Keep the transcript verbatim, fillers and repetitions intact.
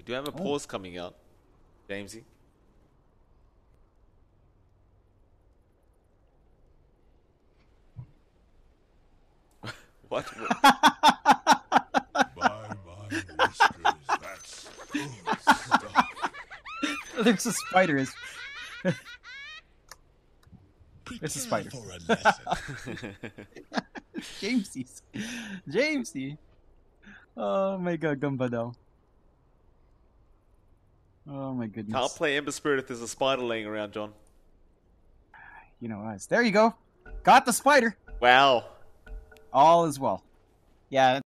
We do have a Oh. pause coming up, Jamesy. What? My, my whiskers, that's good stuff. There's a spider. Is There's a spider. For a lesson. Jamesy. Jamesy. Oh my Gagamba daw. Oh my goodness. Can't play Ember Spirit if there's a spider laying around, John. You know us. There you go. Got the spider. Wow. All is well. Yeah.